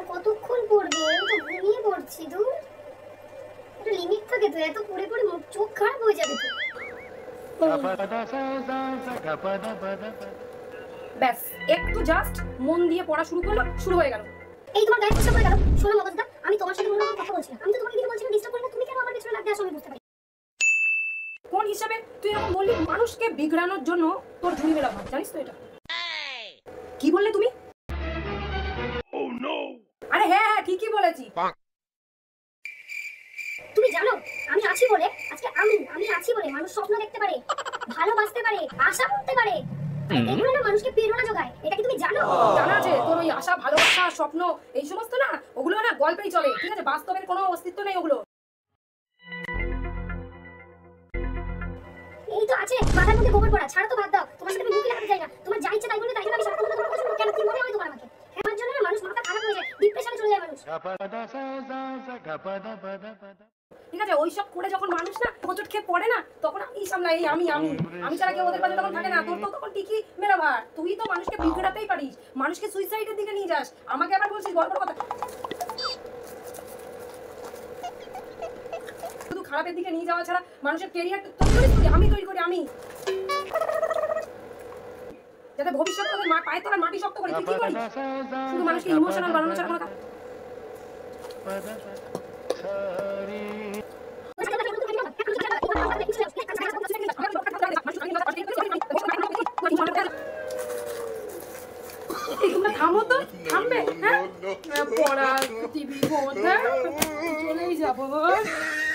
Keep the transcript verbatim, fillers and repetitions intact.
কতক্ষণ পড়বে? আমি তো ঘুমিয়ে পড়ছি। দূর, একটা লিমিট থাকে তো, এত পড়ে পড়ে চোখ খারাপ হয়ে যাবে তো। ব্যাস একটু জাস্ট মন দিয়ে পড়া শুরু করলাম, শুরু হয়ে গেল। এই তোমার গায়ে ফসা হয়ে গেল। শোনো মগজদা, আমি তোমার সাথে কোনো কথা বলছি না। আমি তো তোমাকে কিছু বলছি না, ডিস্টার্ব করি না। তুমি কেন আমার পেছনে লাগতে আসো আমি বুঝতে পারি। কোন হিসাবে তুই এরকম বললি? মানুষকে বিগড়ানোর জন্য তোর ঝুড়ি মেলা ভাব, জানিস তো এটা? কি বললে তুমি? আরে হ্যাঁ হ্যাঁ ঠিকই বলেছি। তুমি জানো আমি আছি বলে আজকে আমি আমি আছি বলে মানুষ স্বপ্ন দেখতে পারে, ভালোবাসতে পারে, আশা করতে পারে। এগুলো না মানুষকে প্রেরণা যোগায়। এটা কি তুমি জানো? জানা আছে তোর ওই আশা, ভালোবাসা, স্বপ্ন এই সমস্ত না, ওগুলো না গল্পেই চলে, ঠিক আছে? বাস্তবের কোনো অস্তিত্ব নেই ওগুলো। এই তো আছে মাথার মধ্যে গোবর পড়া। ছাড়ো তো, বাদ দাও। তোমার সাথে আমি মুখে লাগাতে চাই না। তোমার যা ইচ্ছা তাই বলবে, তাই জন্য আমি সারা কথা তোমার কথা শুনবো। কেন কি মনে হয় তোমার আমাকে? আমার জন্য না মানুষ মাথা খারাপ হয়ে যায়, ডিপ্রেশনে চলে যায় মানুষ। ঠিক আছে, ওইসব করে যখন মানুষ না হোঁচট খেয়ে পড়ে না, তখন আমি সামলাই, এই আমি আমি আমি ছাড়া কেউ ওদের পাশে তখন থাকে না। তোর তো তখন ঠিকই মেলা ভার, তুই তো মানুষকে বিগড়াতেই পারিস, মানুষকে সুইসাইডের দিকে নিয়ে যাস। আমাকে আবার বলছিস বড় বড় কথা। শুধু খারাপের দিকে নিয়ে যাওয়া ছাড়া মানুষের কেরিয়ার তৈরি করিস তুই? আমি তৈরি করি আমি, যাতে ভবিষ্যতে তোদের মা পায়ে তোরা মাটি শক্ত করে। তুই কি করিস? শুধু মানুষকে ইমোশনাল বানানো ছাড়া কোনো কাজ। তোমরা থামো তো, থামবে? হ্যাঁ পড়া টিভি ফোন চলেই যাবো।